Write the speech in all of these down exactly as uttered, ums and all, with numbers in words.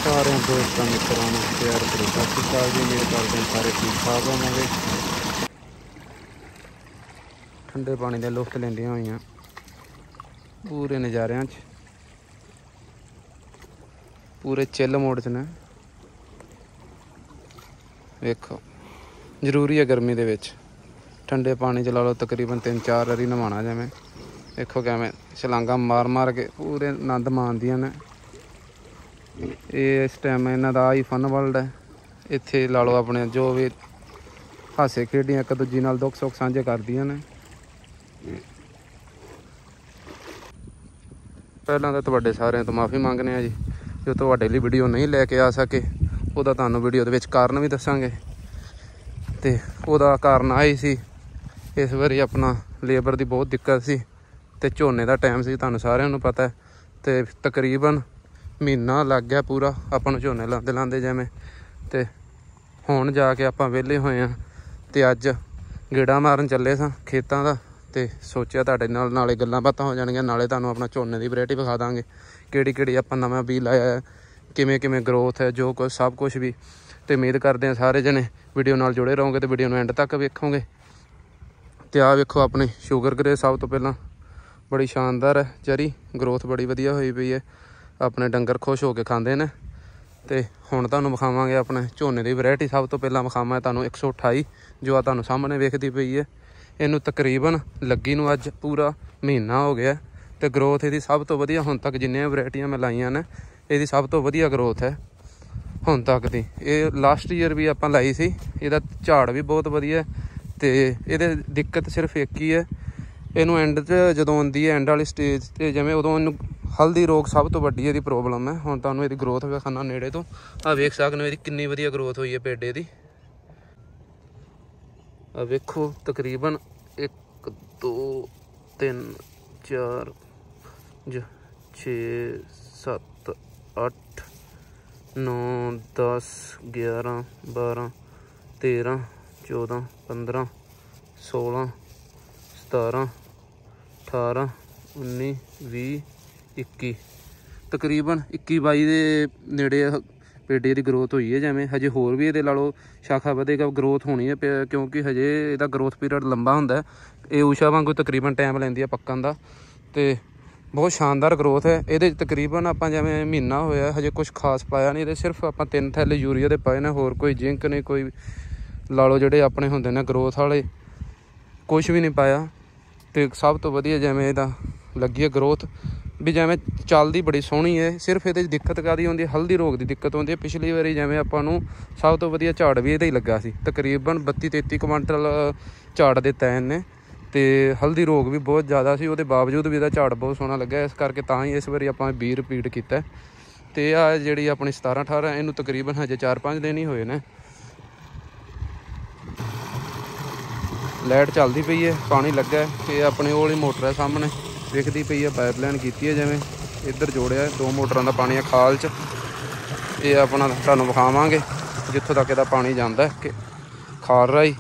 सारे दोस्तों मित्रों प्यार करो। सत श्री अकाल जी। उम्मीद करते हैं सारे ठीक ठाक होवोगे। ठंडे पानी के लुफ्त लेंदियां होइयां पूरे नज़ारियां च, पूरे चिल मोड च ने। वेखो जरूरी है गर्मी दे विच ठंडे पानी च ला लो तकरीबन तीन चार वारी नहाना। जिवें देखो किवें छलांगा मार मार के पूरे आनंद माणदियां ने। इस टाइम इन्हां दा ही फन वर्ल्ड है। इत्थे ला लो अपने जो भी हासे खेडियां एक दूजी नाल दुख सुख साझे करदियां ने। पहलां तां तुहाडे सारिਆਂ ਤੋਂ माफ़ी ਮੰਗਦੇ ਹਾਂ जी, जो तुहाडे ਲਈ वीडियो नहीं लैके आ सके। ਉਹਦਾ ਤੁਹਾਨੂੰ ਵੀਡੀਓ ਦੇ ਵਿੱਚ ਕਾਰਨ ਵੀ ਦੱਸਾਂਗੇ। ਤੇ ਉਹਦਾ ਕਾਰਨ ਆਈ ਸੀ ਇਸ ਵਾਰੀ ਆਪਣਾ ਲੇਬਰ ਦੀ ਬਹੁਤ ਦਿੱਕਤ ਸੀ ਤੇ ਝੋਨੇ ਦਾ ਟਾਈਮ ਸੀ, ਤੁਹਾਨੂੰ ਸਾਰਿਆਂ ਨੂੰ ਪਤਾ। ਤੇ ਤਕਰੀਬਨ ਮਹੀਨਾ ਲੱਗ ਗਿਆ ਪੂਰਾ ਆਪਾਂ ਨੂੰ ਝੋਨੇ ਲਾਉਂਦੇ ਲਾਉਂਦੇ ਜਿਵੇਂ। ਤੇ ਹੁਣ ਜਾ ਕੇ ਆਪਾਂ ਵਿਹਲੇ ਹੋਏ ਹਾਂ ਤੇ ਅੱਜ ਗੇੜਾ ਮਾਰਨ ਚੱਲੇ ਸਾਂ ਖੇਤਾਂ ਦਾ। ਤੇ ਸੋਚਿਆ ਤੁਹਾਡੇ ਨਾਲ ਨਾਲੇ ਗੱਲਾਂ ਬਾਤਾਂ ਹੋ ਜਾਣਗੀਆਂ, ਨਾਲੇ ਤੁਹਾਨੂੰ ਆਪਣਾ ਝੋਨੇ ਦੀ ਵੈਰਾਈਟੀ ਵਿਖਾ ਦਾਂਗੇ ਕਿਹੜੀ ਕਿਹੜੀ ਆਪਾਂ ਨਵਾਂ ਬੀਜ ਲਾਇਆ, ਕਿਵੇਂ ਕਿਵੇਂ ਗਰੋਥ ਹੈ, ਜੋ ਕੁਛ ਸਭ ਕੁਛ ਵੀ। ਤੇ ਉਮੀਦ ਕਰਦੇ ਹਾਂ ਸਾਰੇ ਜਣੇ ਵੀਡੀਓ ਨਾਲ ਜੁੜੇ ਰਹੋਗੇ ਤੇ ਵੀਡੀਓ ਨੂੰ ਐਂਡ ਤੱਕ ਵੇਖੋਗੇ। ਤੇ ਆਹ ਵੇਖੋ ਆਪਣੀ ਸ਼ੂਗਰ ਗ੍ਰੇ ਸਭ ਤੋਂ ਪਹਿਲਾਂ बड़ी शानदार है जरी, ग्रोथ बड़ी वधिया हुई पई है। अपने डंगर खुश होकर खाते हैं। तो हुण तुहानूं विखावांगे अपने झोने की वैरायटी। सब तो पहला विखावां तुहानूं एक सौ अठाई जो आ तुहानूं सामने वेखदी पई है। इनू तकरीबन लगी नूं अज पूरा महीना हो गया। तो ग्रोथ इहदी सब तो वधिया हुण तक जिन्नियां वैरायटियां मैं लाइयां ने, इहदी सब तो वधिया ग्रोथ है हुण तक दी। ये लास्ट ईयर भी आपां लाई सी, इहदा झाड़ भी बहुत वधिया है। तो इहदे दिक्कत सिर्फ एक ही है, इनू एंड च जदों आउंदी है एंड वाली स्टेज ते जिवें उदों इनू हल्दी रोग सब तो वड्डी इहदी प्रॉब्लम है। हुण तुहानूं इहदी ग्रोथ विखाना नेड़े तो, आ वेख सकदे हो इहदी किन्नी वधिया ग्रोथ हुई है पेडे दी। आ वेखो तकरीबन एक दो तीन चार छे सत्त अठ नौ दस ग्यारह बारह तेरह चौदह पंद्रह सोलह सतारह अठारह उन्नी भी इक्की, तकरीबन इक्की बाई के नेड़े पेडे की ग्रोथ हुई है। जिमें हजे होर भी ये ला लो शाखा वधेगा, ग्रोथ होनी है क्योंकि हजे इसका ग्रोथ पीरियड लंबा होंदा है। ये ऊषा वांगू तकरीबन टाइम लैंदी है पक्कन दा। तो बहुत शानदार ग्रोथ है ये। तकरीबन आप जिमें महीना होया हजे कुछ खास पाया नहीं, ये सिर्फ आप तीन थैले यूरिया के पाए ने, होर कोई जिंक नहीं, कोई ला लो जोड़े अपने होंदे ने ग्रोथ वाले कुछ भी नहीं पाया। तो सब तो वधिया जिमें इहदा लगी है ग्रोथ भी, जिमें चलती बड़ी सोहनी है। सिर्फ ये दिक्कत कादी होंदी, हल्दी रोग की दिक्कत होंदी है। पिछली बारी जिमें आपां नूं सब तो वधिया झाड़ भी इहदा ही लगा सी, तकरीबन बत्ती तेती क्विंटल झाड़ दिता इन्हें। तो हल्दी रोग भी बहुत ज़्यादा सी, उहदे बावजूद भी इहदा झाड़ बहुत सोहना लग्या। इस करके तां ही इस बारी आपां बी रिपीट कीता। तो आ जिहड़ी अपनी सतारह अठारह इनू तकरीबन हजे चार पाँच दिन ही होए ने। लाइट चलती पई है, पानी लगा है। ये अपने वो वाली मोटर है सामने दिखती पई है, पाइपलाइन की है जिमें इधर जोड़िया दो मोटरों का पानी है खाल च। ये अपना तुहानूं विखावांगे जित्थों तक इहदा पानी जांदा है कि खाल राही।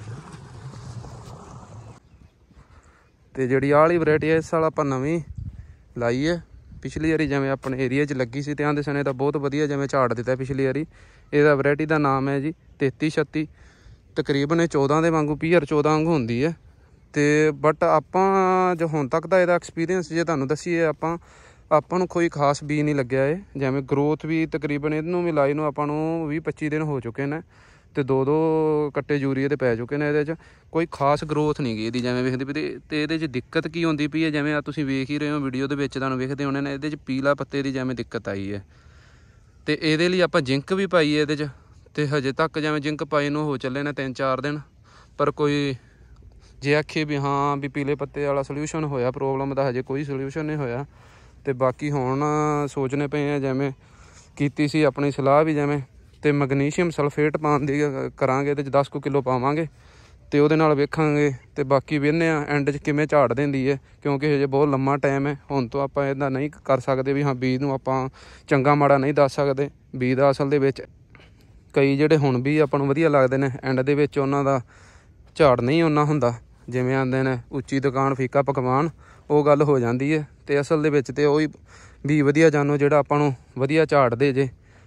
तो जिहड़ी आह वाली वैरायटी है इस साल आपां नवीं लाई है। पिछली वारी जिवें अपने एरिया च लगी सी, आंदे सने दा बहुत वधिया जिवें झाड़ दिता पिछली वारी। इहदा वैरायटी का नाम है जी तेती छत्ती। तकरीबन चौदह के वांगू पीआर चौदह वांगू होंदी है। तो बट आपां जो हुण तक दा इहदा एक्सपीरियंस जे तुहानूं दसीए, आपां आपां नूं कोई खास बी नहीं लग्या है। जिवें ग्रोथ भी तकरीबन इहनूं भी लाई नूं आपां नूं भी पच्ची दिन हो चुके हैं। तो दो दो कट्टे यूरिया दे पै चुके हैं। इहदे च कोई खास ग्रोथ नहीं गई इहदी जिवें वेखदे पई। ते इहदे च दिक्कत की होंदी पई है, जिवें तुसीं वेख ही रहे हो वीडियो दे विच तुहानूं वेखदे होणे ने, इहदे च पीला पत्ते दी जिवें दिक्कत आई है। तो इहदे लई आपां जिंक भी पाई है इहदे च। तो हजे तक जिवें जिंक पाई नूं हो चले ने तीन चार दिन, पर कोई जे आखिए भी हाँ भी पीले पत्ते वाला सल्यूशन होया प्रॉब्लम का, हजे कोई सल्यूशन नहीं होया। तो बाकी हुण सोचने पे हैं जिवें कीती सी अपनी सलाह भी जिवें तो मैगनीशियम सल्फेट पाउण दी करांगे, ते दस कु किलो पावांगे तो उहदे नाल वेखांगे। तो बाकी वेखने आ एंड च किवें झाड़ दिंदी है, क्योंकि हजे बहुत लम्मा टाइम है। हुण तो आपां इहदा नहीं कर सकदे भी हाँ बीज नूं आपां चंगा माड़ा नहीं दस सकदे। बीज दा असल दे विच कई जिहड़े हुण भी आपां नूं वधिया लगदे ने, एंड दे विच उहनां दा झाड़ नहीं उन्ना हुंदा। जिवें आंदे ने उच्ची दुकान फीका पकवान, वो गल हो जाती है। तो असल दे विच ते ओही भी वधिया जानो जिहड़ा आपां नूं वधिया झाड़ दे जे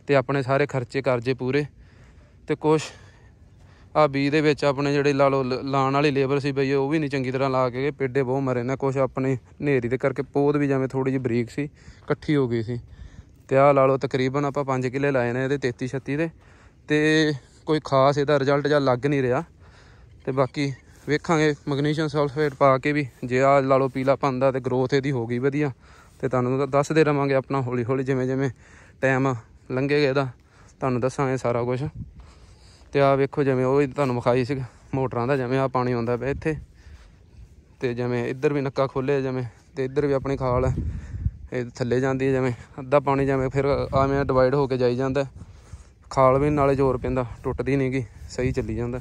ਤੇ ਆਪਣੇ ਸਾਰੇ ਖਰਚੇ ਕਰਜੇ ਪੂਰੇ। ਤੇ ਕੁਛ ਆ ਬੀ ਦੇ ਵਿੱਚ ਆਪਣੇ ਜਿਹੜੇ ਲਾ ਲਓ ਲਾਉਣ ਵਾਲੀ ਲੇਬਰ ਸੀ ਬਈ ਉਹ ਵੀ ਨਹੀਂ ਚੰਗੀ ਤਰ੍ਹਾਂ ਲਾ ਕੇ, ਪੇਡੇ ਬਹੁਤ ਮਰੇ ਨੇ। ਕੁਛ ਆਪਣੇ ਹਨੇਰੀ ਦੇ ਕਰਕੇ ਪੋਦ ਵੀ ਜਿਵੇਂ ਥੋੜ੍ਹੀ ਜਿਹੀ ਬਰੀਕ ਸੀ, ਇਕੱਠੀ ਹੋ ਗਈ ਸੀ। ਤੇ ਆਹ ਲਾ ਲਓ ਤਕਰੀਬਨ ਆਪਾਂ ਪੰਜ ਕਿੱਲੇ ਲਾਏ ਨੇ ਇਹਦੇ ਤੇਤੀ ਛੱਤੀ ਦੇ। ਤੇ ਕੋਈ ਖਾਸ ਇਹਦਾ ਰਿਜ਼ਲਟ ਜਾਂ ਲੱਗ ਨਹੀਂ ਰਿਹਾ। ਤੇ ਬਾਕੀ ਵੇਖਾਂਗੇ ਮੈਗਨੀਸ਼ੀਅਮ ਸਲਫੇਟ ਪਾ ਕੇ ਵੀ, ਜੇ ਆਹ ਲਾ ਲਓ ਪੀਲਾ ਪਾਉਂਦਾ ਤੇ ਗਰੋਥ ਇਹਦੀ ਹੋ ਗਈ ਵਧੀਆ, ਤੇ ਤੁਹਾਨੂੰ ਦੱਸਦੇ ਰਵਾਂਗੇ ਆਪਣਾ ਹੌਲੀ ਹੌਲੀ ਜਿਵੇਂ ਜਿਵੇਂ ਟਾਈਮ ਲੰਘੇਗਾ ਇਹਦਾ ਤੁਹਾਨੂੰ ਦੱਸਾਂਗੇ ਸਾਰਾ ਕੁਛ। ਤੇ ਆਹ ਵੇਖੋ ਜਿਵੇਂ ਉਹ ਤੁਹਾਨੂੰ ਵਿਖਾਈ ਸੀ ਮੋਟਰਾਂ ਦਾ, ਜਿਵੇਂ ਆਹ ਪਾਣੀ ਆਉਂਦਾ ਪਿਆ ਇੱਥੇ, ਤੇ ਜਿਵੇਂ ਇੱਧਰ ਵੀ ਨੱਕਾ ਖੋਲ੍ਹਿਆ ਜਿਵੇਂ, ਤੇ ਇੱਧਰ ਵੀ ਆਪਣੀ ਖਾਲ ਹੈ ਇਹ ਥੱਲੇ ਜਾਂਦੀ ਹੈ। ਜਿਵੇਂ ਅੱਧਾ ਪਾਣੀ ਜਿਵੇਂ ਫਿਰ ਆਵੇਂ ਡਿਵਾਈਡ ਹੋ ਕੇ ਜਾਈ ਜਾਂਦਾ, ਖਾਲ ਵੀ ਨਾਲੇ ਜ਼ੋਰ ਪੈਂਦਾ, ਟੁੱਟਦੀ ਨਹੀਂ ਗੀ, ਸਹੀ ਚੱਲੀ ਜਾਂਦਾ।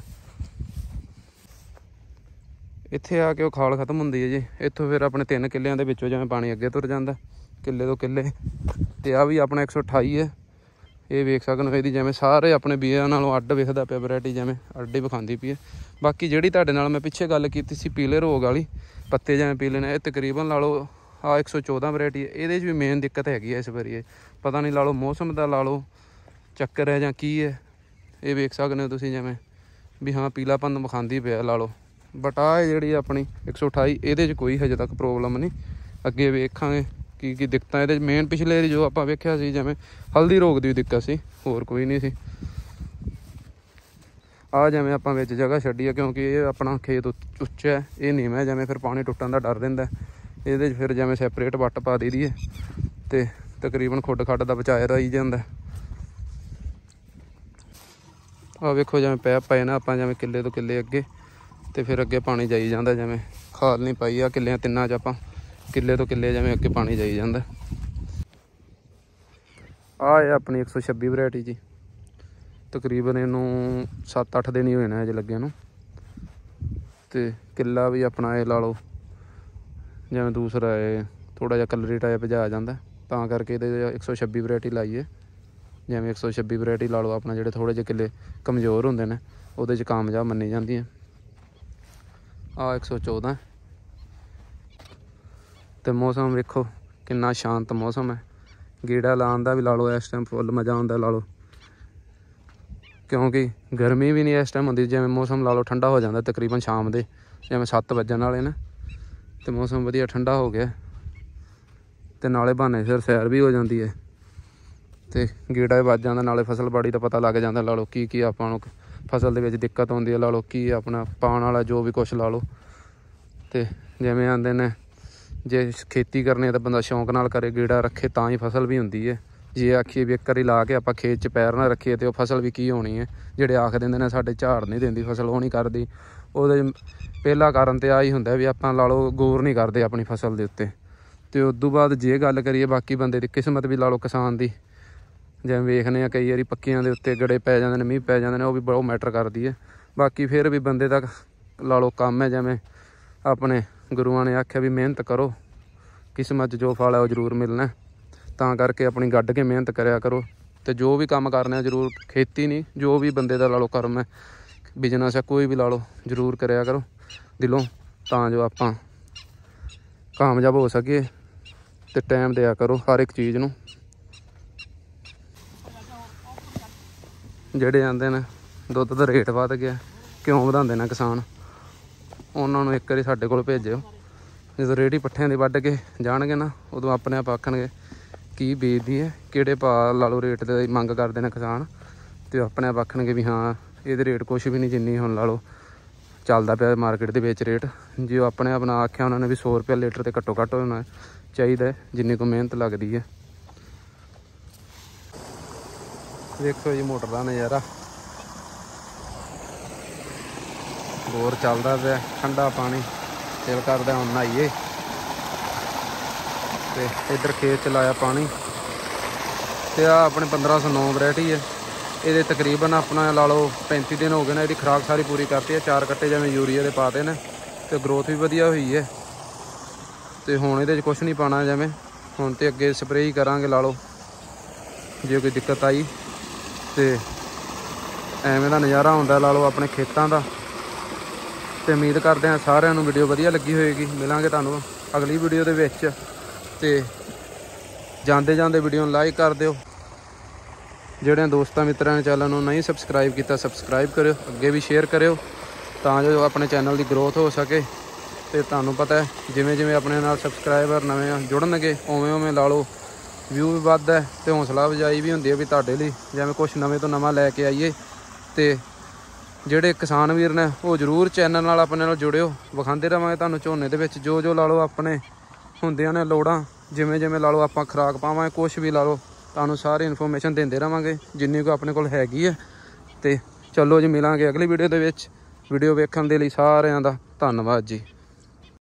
ਇੱਥੇ ਆ ਕੇ ਉਹ ਖਾਲ ਖਤਮ ਹੁੰਦੀ ਹੈ ਜੀ। ਇੱਥੋਂ ਫਿਰ ਆਪਣੇ ਤਿੰਨ ਕਿੱਲਿਆਂ ਦੇ ਵਿੱਚੋਂ ਜਿਵੇਂ ਪਾਣੀ ਅੱਗੇ ਤੁਰ ਜਾਂਦਾ ਕਿੱਲੇ ਤੋਂ ਕਿੱਲੇ। ਤੇ ਆਹ ਵੀ ਆਪਣਾ ਇੱਕ ਸੌ ਅਠਾਈ ਹੈ, ਇਹ ਵੇਖ ਸਕਦੇ ਹੋ। ਇਹਦੀ ਜਿਵੇਂ ਸਾਰੇ ਆਪਣੇ ਬੀਆਂ ਨਾਲੋਂ ਅੱਡ ਵੇਖਦਾ ਪਿਆ, ਵੈਰਾਈਟੀ ਜਿਵੇਂ ਅੱਡ ਹੀ ਵਿਖਾਉਂਦੀ ਪਈ ਹੈ। ਬਾਕੀ ਜਿਹੜੀ ਤੁਹਾਡੇ ਨਾਲ ਮੈਂ ਪਿੱਛੇ ਗੱਲ ਕੀਤੀ ਸੀ ਪੀਲੇ ਰੋਗ ਵਾਲੀ, ਪੱਤੇ ਜਿਵੇਂ ਪੀਲੇ ਨੇ, ਇਹ ਤਕਰੀਬਨ ਲਾ ਲਓ ਆਹ ਇੱਕ ਸੌ ਚੌਦਾਂ ਵੈਰਾਈਟੀ ਹੈ। ਇਹਦੇ 'ਚ ਵੀ ਮੇਨ ਦਿੱਕਤ ਹੈਗੀ ਹੈ ਇਸ ਵਾਰੀ, ਇਹ ਪਤਾ ਨਹੀਂ ਲਾ ਲਓ ਮੌਸਮ ਦਾ ਲਾ ਲਓ ਚੱਕਰ ਹੈ ਜਾਂ ਕੀ ਹੈ। ਇਹ ਵੇਖ ਸਕਦੇ ਹੋ ਤੁਸੀਂ ਜਿਵੇਂ ਵੀ ਹਾਂ ਪੀਲਾਪਨ ਵਿਖਾਉਂਦੀ ਪਿਆ ਲਾ ਲਓ। ਬਟ ਆਹ ਜਿਹੜੀ ਆਪਣੀ ਇੱਕ ਸੌ ਅਠਾਈ ਇਹਦੇ 'ਚ ਕੋਈ ਹਜੇ ਤੱਕ ਪ੍ਰੋਬਲਮ ਨਹੀਂ। ਅੱਗੇ ਵੇਖਾਂਗੇ ਕੀ ਕੀ ਦਿੱਕਤਾਂ ਇਹਦੇ 'ਚ। ਮੇਨ ਪਿਛਲੇ ਜੋ ਆਪਾਂ ਵੇਖਿਆ ਸੀ ਜਿਵੇਂ ਹਲਦੀ ਰੋਗ ਦੀ ਦਿੱਕਤ ਸੀ, ਹੋਰ ਕੋਈ ਨਹੀਂ ਸੀ। ਆਹ ਜਿਵੇਂ ਆਪਾਂ ਵਿੱਚ ਜਗ੍ਹਾ ਛੱਡੀ ਹੈ ਕਿਉਂਕਿ ਇਹ ਆਪਣਾ ਖੇਤ ਉੱਚਾ ਹੈ, ਇਹ ਨੀਵਾਂ ਹੈ, ਜਿਵੇਂ ਫਿਰ ਪਾਣੀ ਟੁੱਟਣ ਦਾ ਡਰ ਰਹਿੰਦਾ। ਇਹਦੇ 'ਚ ਫਿਰ ਜਿਵੇਂ ਸੈਪਰੇਟ ਵੱਟ ਪਾ ਦਈ ਦੀ ਹੈ ਤੇ ਤਕਰੀਬਨ ਖੁੱਡ ਖੱਡ ਦਾ ਬਚਾਅ ਰਹੀ ਜਾਂਦਾ। ਆਹ ਵੇਖੋ ਜਿਵੇਂ ਪੈਪ ਪਏ ਨਾ ਆਪਾਂ ਜਿਵੇਂ ਕਿੱਲੇ ਤੋਂ ਕਿੱਲੇ ਅੱਗੇ, ਤੇ ਫਿਰ ਅੱਗੇ ਪਾਣੀ ਜਾਈ ਜਾਂਦਾ। ਜਿਵੇਂ ਖਾਦ ਨਹੀਂ ਪਾਈ ਆ ਕਿੱਲਿਆਂ ਤਿੰਨਾਂ 'ਚ ਆਪਾਂ, ਕਿੱਲੇ ਤੋਂ ਕਿੱਲੇ ਜਿਵੇਂ ਅੱਗੇ ਪਾਣੀ ਜਾਈ ਜਾਂਦਾ। ਆਹ ਹੈ ਆਪਣੀ ਇੱਕ ਸੌ ਛੱਬੀ ਵੈਰਾਈਟੀ ਜੀ। ਤਕਰੀਬਨ ਇਹਨੂੰ ਸੱਤ ਅੱਠ ਦਿਨ ਹੀ ਹੋਏ ਨੇ ਅਜੇ ਲੱਗਿਆ ਨੂੰ। ਤੇ ਕਿੱਲਾ ਵੀ ਆਪਣਾ ਇਹ ਲਾ ਲਓ ਜਿਵੇਂ ਦੂਸਰਾ ਇਹ ਥੋੜ੍ਹਾ ਜਿਹਾ ਕਲਰੀ ਟਾਈਪ ਜਿਹਾ ਆ ਜਾਂਦਾ, ਤਾਂ ਕਰਕੇ ਇਹਦੇ ਇੱਕ ਸੌ ਛੱਬੀ ਵੈਰਾਈਟੀ ਲਾਈ ਹੈ। ਜਿਵੇਂ ਇੱਕ ਸੌ ਛੱਬੀ ਵੈਰਾਈਟੀ ਲਾ ਲਓ ਆਪਣਾ, ਜਿਹੜੇ ਥੋੜ੍ਹੇ ਜਿਹੇ ਕਿੱਲੇ ਕਮਜ਼ੋਰ ਹੁੰਦੇ ਨੇ ਉਹਦੇ 'ਚ ਕਾਮਯਾਬ ਮੰਨੀ ਜਾਂਦੀ ਹੈ। ਆਹ ਇੱਕ ਸੌ ਚੌਦਾਂ। ਤੇ ਮੌਸਮ ਵੇਖੋ ਕਿੰਨਾ ਸ਼ਾਂਤ ਮੌਸਮ ਹੈ, ਗੇੜਾ ਲਾਉਣ ਦਾ ਵੀ ਲਾ ਲਓ ਇਸ ਟਾਈਮ ਫੁੱਲ ਮਜ਼ਾ ਆਉਂਦਾ ਲਾ ਲਓ, ਕਿਉਂਕਿ ਗਰਮੀ ਵੀ ਨਹੀਂ ਇਸ ਟਾਈਮ ਹੁੰਦੀ। ਜਿਵੇਂ ਮੌਸਮ ਲਾ ਲਓ ਠੰਡਾ ਹੋ ਜਾਂਦਾ ਤਕਰੀਬਨ ਸ਼ਾਮ ਦੇ ਜਿਵੇਂ ਸੱਤ ਵੱਜਣ ਵਾਲੇ ਨੇ, ਤੇ ਮੌਸਮ ਵਧੀਆ ਠੰਡਾ ਹੋ ਗਿਆ। ਤੇ ਨਾਲੇ ਬਹਾਨੇ ਸਿਰ ਸੈਰ ਵੀ ਹੋ ਜਾਂਦੀ ਹੈ, ਤੇ ਗੇੜਾ ਵੀ ਵੱਜ ਜਾਂਦਾ, ਨਾਲੇ ਫਸਲ ਬਾੜੀ ਦਾ ਪਤਾ ਲੱਗ ਜਾਂਦਾ ਲਾ ਲਓ ਕੀ ਕੀ ਆਪਾਂ ਨੂੰ ਫਸਲ ਦੇ ਵਿੱਚ ਦਿੱਕਤ ਆਉਂਦੀ ਹੈ ਲਾ ਲਓ, ਕੀ ਆਪਣਾ ਪਾਉਣ ਵਾਲਾ ਜੋ ਵੀ ਕੁਛ ਲਾ ਲਓ। ਤੇ ਜਿਵੇਂ ਆਉਂਦੇ ਨੇ ਜੇ ਖੇਤੀ ਕਰਨੀ ਹੈ ਤਾਂ ਬੰਦਾ ਸ਼ੌਂਕ ਨਾਲ ਕਰੇ, ਗੇੜਾ ਰੱਖੇ ਤਾਂ ਹੀ ਫਸਲ ਵੀ ਹੁੰਦੀ ਹੈ। ਜੇ ਆਖੀਏ ਵੀ ਇੱਕ ਵਾਰੀ ਲਾ ਕੇ ਆਪਾਂ ਖੇਤ 'ਚ ਪੈਰ ਨਾ ਰੱਖੀਏ ਤੇ ਉਹ ਫਸਲ ਵੀ ਕੀ ਹੋਣੀ ਹੈ। ਜਿਹੜੇ ਆਖ ਦਿੰਦੇ ਨੇ ਸਾਡੇ ਝਾੜ ਨਹੀਂ ਦਿੰਦੀ ਫਸਲ, ਉਹ ਨਹੀਂ ਕਰਦੀ, ਉਹਦੇ ਪਹਿਲਾ ਕਾਰਨ ਤਾਂ ਆਹ ਹੀ ਹੁੰਦਾ ਵੀ ਆਪਾਂ ਲਾ ਲਓ ਗੌਰ ਨਹੀਂ ਕਰਦੇ ਆਪਣੀ ਫਸਲ ਦੇ ਉੱਤੇ। ਤੇ ਉਸ ਤੋਂ ਬਾਅਦ ਜੇ ਗੱਲ ਕਰੀਏ ਬਾਕੀ ਬੰਦੇ ਦੀ ਕਿਸਮਤ ਵੀ ਲਾ ਲਓ ਕਿਸਾਨ ਦੀ, ਜਿਵੇਂ ਵੇਖਦੇ ਹਾਂ ਕਈ ਵਾਰੀ ਪੱਕੀਆਂ ਦੇ ਉੱਤੇ ਗੜੇ ਪੈ ਜਾਂਦੇ ਨੇ, ਮੀਂਹ ਪੈ ਜਾਂਦੇ ਨੇ, ਉਹ ਵੀ ਬਹੁਤ ਮੈਟਰ ਕਰਦੀ ਹੈ। ਬਾਕੀ ਫਿਰ ਵੀ ਬੰਦੇ ਦਾ ਲਾ ਲਓ ਕੰਮ ਹੈ, ਜਿਵੇਂ ਆਪਣੇ ਗੁਰੂਆਂ ਨੇ ਆਖਿਆ ਵੀ ਮਿਹਨਤ ਕਰੋ, ਕਿਸਮਤ 'ਚ ਜੋ ਫਲ ਹੈ ਉਹ ਜ਼ਰੂਰ ਮਿਲਣਾ। ਤਾਂ ਕਰਕੇ ਆਪਣੀ ਗੱਡ ਕੇ ਮਿਹਨਤ ਕਰਿਆ ਕਰੋ। ਤੇ ਜੋ ਵੀ ਕੰਮ ਕਰਨਾ ਜ਼ਰੂਰ, ਖੇਤੀ ਨਹੀਂ ਜੋ ਵੀ ਬੰਦੇ ਦਾ ਲਾ ਲਓ ਕਰਮ ਹੈ, ਬਿਜ਼ਨਸ ਹੈ, ਕੋਈ ਵੀ ਲਾ ਲਓ ਜ਼ਰੂਰ ਕਰਿਆ ਕਰੋ ਦਿਲੋਂ, ਤਾਂ ਜੋ ਆਪਾਂ ਕਾਮਯਾਬ ਹੋ ਸਕੀਏ। ਤੇ ਟਾਈਮ ਦਿਆ ਕਰੋ ਹਰ ਇੱਕ ਚੀਜ਼ ਨੂੰ। ਜਿਹੜੇ ਆਉਂਦੇ ਨੇ ਦੁੱਧ ਦਾ ਰੇਟ ਵੱਧ ਗਿਆ, ਕਿਉਂ ਵਧਾਉਂਦੇ ਨੇ ਕਿਸਾਨ, ਉਹਨਾਂ ਨੂੰ ਇੱਕ ਵਾਰੀ ਸਾਡੇ ਕੋਲ ਭੇਜਿਓ। ਜਦੋਂ ਰੇਹੜੀ ਪੱਠਿਆਂ ਦੀ ਵੱਢ ਕੇ ਜਾਣਗੇ ਨਾ, ਉਦੋਂ ਆਪਣੇ ਆਪ ਆਖਣਗੇ ਕੀ ਬੀਜਦੀ ਹੈ, ਕਿਹੜੇ ਭਾਅ ਲਾ ਲਓ ਰੇਟ ਦੀ ਮੰਗ ਕਰਦੇ ਨੇ ਕਿਸਾਨ, ਅਤੇ ਆਪਣੇ ਆਪ ਆਖਣਗੇ ਵੀ ਹਾਂ ਇਹਦੇ ਰੇਟ ਕੁਛ ਵੀ ਨਹੀਂ ਜਿੰਨੀ ਹੁਣ ਲਾ ਲਓ ਚੱਲਦਾ ਪਿਆ ਮਾਰਕੀਟ ਦੇ ਵਿੱਚ ਰੇਟ। ਜੇ ਉਹ ਆਪਣੇ ਆਪ ਨਾਲ ਆਖਿਆ ਉਹਨਾਂ ਨੇ ਵੀ ਸੌ ਰੁਪਏ ਲੀਟਰ 'ਤੇ ਘੱਟੋ ਘੱਟ ਹੋਣਾ ਚਾਹੀਦਾ ਜਿੰਨੀ ਕੁ ਮਿਹਨਤ ਲੱਗਦੀ ਹੈ। ਦੇਖੋ ਜੀ ਮੋਟਰ ਦਾ ਨਜ਼ਾਰਾ, ਬੋਰ ਚੱਲਦਾ ਪਿਆ, ਠੰਡਾ ਪਾਣੀ, ਦਿਲ ਕਰਦਾ ਹੁਣ ਨਹਾਈਏ। ਤੇ ਇੱਧਰ ਖੇਤ 'ਚ ਲਾਇਆ ਪਾਣੀ। ਤੇ ਆ ਆਪਣੇ ਪੰਦਰਾਂ ਸੌ ਨੌ ਵੈਰਾਈਟੀ ਹੈ, ਇਹਦੇ ਤਕਰੀਬਨ ਆਪਣਾ ਲਾ ਲਓ ਪੈਂਤੀ ਦਿਨ ਹੋ ਗਏ ਨੇ। ਇਹਦੀ ਖੁਰਾਕ ਸਾਰੀ ਪੂਰੀ ਕਰਤੀ ਹੈ, ਚਾਰ ਕੱਟੇ ਜਿਵੇਂ ਯੂਰੀਆ ਦੇ ਪਾਤੇ ਨੇ, ਤੇ ਗਰੋਥ ਵੀ ਵਧੀਆ ਹੋਈ ਹੈ। ਤੇ ਹੁਣ ਇਹਦੇ 'ਚ ਕੁਛ ਨਹੀਂ ਪਾਉਣਾ, ਜਿਵੇਂ ਹੁਣ ਤੇ ਅੱਗੇ ਸਪਰੇਅ ਹੀ ਕਰਾਂਗੇ ਲਾ ਲਓ ਜੇ ਕੋਈ ਦਿੱਕਤ ਆਈ। ਤੇ ਐਵੇਂ ਦਾ ਨਜ਼ਾਰਾ ਹੁੰਦਾ ਲਾ ਲਓ ਆਪਣੇ ਖੇਤਾਂ ਦਾ। ਤੇ ਉਮੀਦ ਕਰਦੇ ਹਾਂ ਸਾਰਿਆਂ ਨੂੰ ਵੀਡੀਓ ਵਧੀਆ ਲੱਗੀ ਹੋਏਗੀ। ਮਿਲਾਂਗੇ ਤੁਹਾਨੂੰ ਅਗਲੀ ਵੀਡੀਓ ਦੇ ਵਿੱਚ। ਤੇ ਜਾਂਦੇ ਜਾਂਦੇ ਵੀਡੀਓ ਨੂੰ ਲਾਈਕ ਕਰ ਦਿਓ। ਜਿਹੜੇ ਦੋਸਤਾਂ ਮਿੱਤਰਾਂ ਨੇ ਚੈਨਲ ਨੂੰ ਨਹੀਂ ਸਬਸਕ੍ਰਾਈਬ ਕੀਤਾ ਸਬਸਕ੍ਰਾਈਬ ਕਰਿਓ, ਅੱਗੇ ਵੀ ਸ਼ੇਅਰ ਕਰਿਓ ਤਾਂ ਜੋ ਆਪਣੇ ਚੈਨਲ ਦੀ ਗਰੋਥ ਹੋ ਸਕੇ। ਤੇ ਤੁਹਾਨੂੰ ਪਤਾ ਹੈ ਜਿਵੇਂ ਜਿਵੇਂ ਆਪਣੇ ਨਾਲ ਸਬਸਕ੍ਰਾਈਬਰ ਨਵੇਂ ਜੁੜਨਗੇ ਉਵੇਂ ਉਵੇਂ ਲਾ ਲਓ ਵਿਊ ਵੀ ਵੱਧਦਾ ਤੇ ਹੌਸਲਾ ਅਫਜ਼ਾਈ ਵੀ ਹੁੰਦੀ ਹੈ ਵੀ ਤੁਹਾਡੇ ਲਈ ਜਿਵੇਂ ਕੁਛ ਨਵੇਂ ਤੋਂ ਨਵਾਂ ਲੈ ਕੇ ਆਈਏ। ਤੇ ਜਿਹੜੇ ਕਿਸਾਨ ਵੀਰ ਨੇ ਉਹ ਜ਼ਰੂਰ ਚੈਨਲ ਨਾਲ ਆਪਣੇ ਨਾਲ ਜੁੜਿਓ, ਵਿਖਾਉਂਦੇ ਰਹਾਂਗੇ ਤੁਹਾਨੂੰ ਝੋਨੇ ਦੇ ਵਿੱਚ ਜੋ ਜੋ ਲਾ ਲਓ ਆਪਣੇ ਹੁੰਦੀਆਂ ਨੇ ਲੋੜਾਂ, ਜਿਵੇਂ ਜਿਵੇਂ ਲਾ ਲਓ ਆਪਾਂ ਖੁਰਾਕ ਪਾਵਾਂਗੇ ਕੁਛ ਵੀ ਲਾ ਲਓ ਤੁਹਾਨੂੰ ਸਾਰੀ ਇਨਫੋਰਮੇਸ਼ਨ ਦਿੰਦੇ ਰਹਾਂਗੇ ਜਿੰਨੀ ਕੁ ਆਪਣੇ ਕੋਲ ਹੈਗੀ ਹੈ। ਤੇ ਚਲੋ ਜੀ ਮਿਲਾਂਗੇ ਅਗਲੀ ਵੀਡੀਓ ਦੇ ਵਿੱਚ। ਵੀਡੀਓ ਵੇਖਣ ਦੇ ਲਈ ਸਾਰਿਆਂ ਦਾ ਧੰਨਵਾਦ ਜੀ।